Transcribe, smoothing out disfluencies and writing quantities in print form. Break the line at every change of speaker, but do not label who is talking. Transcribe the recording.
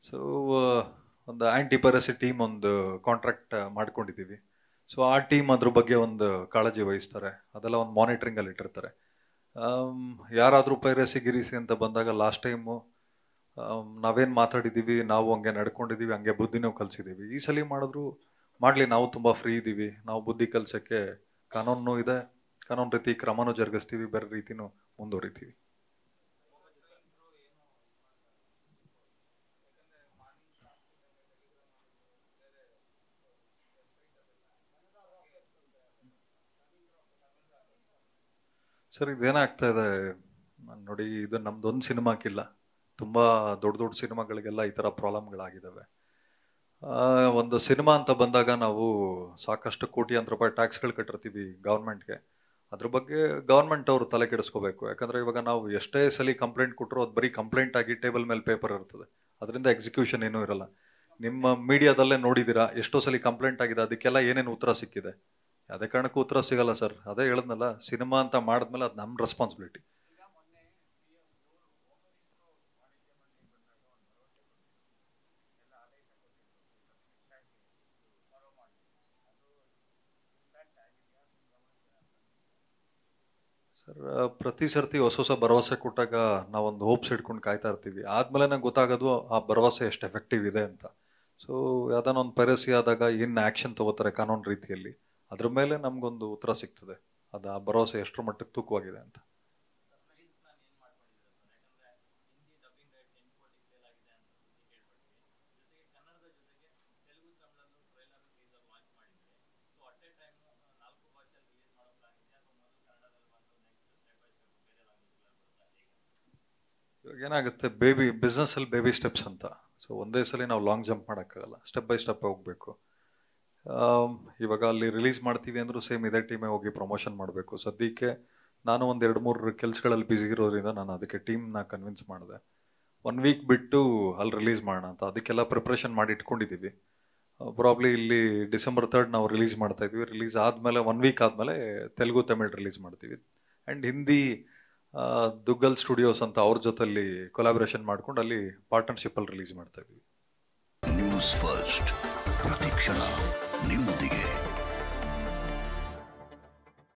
So ಒಂದು anti piracy team ಒಂದು contract ಮಾಡ್ಕೊಂಡಿದ್ದೀವಿ. ಸೊ ಆ ಟೀಮ್ ಅದ್ರ ಬಗ್ಗೆ ಒಂದು ಕಾಳಜಿ ವಹಿಸ್ತಾರೆ, ಅದೆಲ್ಲ ಒಂದು ಮಾನಿಟ್ರಿಂಗಲ್ಲಿ ಇಟ್ಟಿರ್ತಾರೆ. ಯಾರಾದರೂ ಪೈರಸಿ ಗಿರಿಸಿ ಅಂತ ಬಂದಾಗ ಲಾಸ್ಟ್ ಟೈಮು ನಾವೇನು ಮಾತಾಡಿದ್ದೀವಿ, ನಾವು ಹಂಗೆ ನಡ್ಕೊಂಡಿದ್ದೀವಿ, ಹಂಗೆ ಬುದ್ಧಿನೂ ಕಲಿಸಿದ್ದೀವಿ. ಈ ಸಲ ಮಾಡಿದ್ರು ಮಾಡಲಿ, ನಾವು ತುಂಬ ಫ್ರೀ ಇದ್ದೀವಿ. ನಾವು ಬುದ್ಧಿ ಕಲಿಸೋಕ್ಕೆ ಕಾನೂನು ಇದೆ, ಕಾನೂನು ರೀತಿ ಕ್ರಮನೂ ಜರುಗಿಸ್ತೀವಿ, ಬೇರೆ ರೀತಿನೂ ಮುಂದುವರಿತೀವಿ. ಸರ್ ಇದೇನಾಗ್ತಾ ಇದೆ ನೋಡಿ, ಇದು ನಮ್ದೊಂದು ಸಿನಿಮಾಕ್ಕಿಲ್ಲ, ತುಂಬ ದೊಡ್ಡ ದೊಡ್ಡ ಸಿನಿಮಾಗಳಿಗೆಲ್ಲ ಈ ಥರ ಪ್ರಾಬ್ಲಮ್ಗಳಾಗಿದ್ದಾವೆ. ಒಂದು ಸಿನಿಮಾ ಅಂತ ಬಂದಾಗ ನಾವು ಸಾಕಷ್ಟು ಕೋಟ್ಯಾಂತರ ರೂಪಾಯಿ ಟ್ಯಾಕ್ಸ್ಗಳು ಕಟ್ಟಿರ್ತೀವಿ ಗೌರ್ಮೆಂಟ್ಗೆ. ಅದ್ರ ಬಗ್ಗೆ ಗೌರ್ಮೆಂಟ್ ಅವರು ತಲೆ ಕೆಡಿಸ್ಕೋಬೇಕು. ಯಾಕಂದರೆ ಇವಾಗ ನಾವು ಎಷ್ಟೇ ಸಲ ಕಂಪ್ಲೇಂಟ್ ಕೊಟ್ಟರು ಅದು ಬರೀ ಕಂಪ್ಲೇಂಟ್ ಆಗಿ ಟೇಬಲ್ ಮೇಲೆ ಪೇಪರ್ ಇರ್ತದೆ, ಅದರಿಂದ ಎಕ್ಸಿಕ್ಯೂಷನ್ ಏನೂ ಇರಲ್ಲ. ನಿಮ್ಮ ಮೀಡಿಯಾದಲ್ಲೇ ನೋಡಿದ್ದೀರಾ, ಎಷ್ಟೋ ಸಲ ಕಂಪ್ಲೇಂಟ್ ಆಗಿದೆ, ಅದಕ್ಕೆಲ್ಲ ಏನೇನು ಉತ್ತರ ಸಿಕ್ಕಿದೆ? ಯಾವುದೇ ಕಾರಣಕ್ಕೂ ಉತ್ತರ ಸಿಗಲ್ಲ ಸರ್. ಅದೇ ಹೇಳಿದ್ನಲ್ಲ, ಸಿನಿಮಾ ಅಂತ ಮಾಡಿದ್ಮೇಲೆ ಅದು ನಮ್ಮ ರೆಸ್ಪಾನ್ಸಿಬಿಲಿಟಿ. ಸರ್ ಪ್ರತಿ ಸರ್ತಿ ಹೊಸ ಹೊಸ ಭರವಸೆ ಕೊಟ್ಟಾಗ ನಾವೊಂದು ಹೋಪ್ಸ್ ಇಟ್ಕೊಂಡು ಕಾಯ್ತಾ ಇರ್ತೀವಿ. ಆದ್ಮೇಲೆ ನಂಗೆ ಗೊತ್ತಾಗೋದು ಆ ಭರವಸೆ ಎಷ್ಟು ಎಫೆಕ್ಟಿವ್ ಇದೆ ಅಂತ. ಸೊ ಯಾವ್ದಾನ ಒಂದು ಪೈರಸಿ ಆದಾಗ ಏನು ಆ್ಯಕ್ಷನ್ ತಗೋತಾರೆ ಕಾನೂನು ರೀತಿಯಲ್ಲಿ, ಅದ್ರ ಮೇಲೆ ನಮಗೊಂದು ಉತ್ತರ ಸಿಗ್ತದೆ, ಅದು ಆ ಭರವಸೆ ಎಷ್ಟರ ಮಟ್ಟಕ್ಕೆ ತೂಕವಾಗಿದೆ ಅಂತ. ಇವಾಗ ಏನಾಗುತ್ತೆ, ಬಿಸ್ನೆಸ್ಸಲ್ಲಿ ಬೇಬಿ ಸ್ಟೆಪ್ಸ್ ಅಂತ. ಸೊ ಒಂದೇ ಸಲ ನಾವು ಲಾಂಗ್ ಜಂಪ್ ಮಾಡೋಕ್ಕಾಗಲ್ಲ, ಸ್ಟೆಪ್ ಬೈ ಸ್ಟೆಪ್ ಹೋಗಬೇಕು. ಇವಾಗ ಅಲ್ಲಿ ರಿಲೀಸ್ ಮಾಡ್ತೀವಿ ಅಂದರೂ ಸೇಮ್ ಇದೇ ಟೀಮೇ ಹೋಗಿ ಪ್ರಮೋಷನ್ ಮಾಡಬೇಕು. ಸದ್ಯಕ್ಕೆ ನಾನು ಒಂದು 2-3 ಕೆಲಸಗಳಲ್ಲಿ ಬ್ಯುಸಿ ಇರೋದ್ರಿಂದ ನಾನು ಅದಕ್ಕೆ ಟೀಮ್ನ ಕನ್ವಿನ್ಸ್ ಮಾಡಿದೆ, 1 ವೀಕ್ ಬಿಟ್ಟು ಅಲ್ಲಿ ರಿಲೀಸ್ ಮಾಡೋಣ ಅಂತ. ಅದಕ್ಕೆಲ್ಲ ಪ್ರಿಪ್ರೇಷನ್ ಮಾಡಿ ಇಟ್ಕೊಂಡಿದ್ದೀವಿ. ಪ್ರಾಬ್ಲಿ ಇಲ್ಲಿ December 3 ನಾವು ರಿಲೀಸ್ ಮಾಡ್ತಾ ಇದ್ವಿ. ರಿಲೀಸ್ ಆದಮೇಲೆ 1 ವೀಕ್ ಆದಮೇಲೆ ತೆಲುಗು ತಮಿಳ್ ರಿಲೀಸ್ ಮಾಡ್ತೀವಿ. ಆ್ಯಂಡ್ ಹಿಂದಿ ದುಗ್ಗಲ್ ಸ್ಟುಡಿಯೋಸ್ ಅಂತ ಅವ್ರ ಜೊತೆಲಿ ಕೊಲಾಬ್ರೇಷನ್ ಮಾಡ್ಕೊಂಡು ಅಲ್ಲಿ ಪಾರ್ಟ್ನರ್ಶಿಪ್ಪಲ್ಲಿ ರಿಲೀಸ್ ಮಾಡ್ತಾ ಇದ್ವಿ.
ನ್ಯೂಸ್ ಫಸ್ಟ್, ಪ್ರತಿಕ್ಷಣ ನಿಮ್ಮೊಂದಿಗೆ.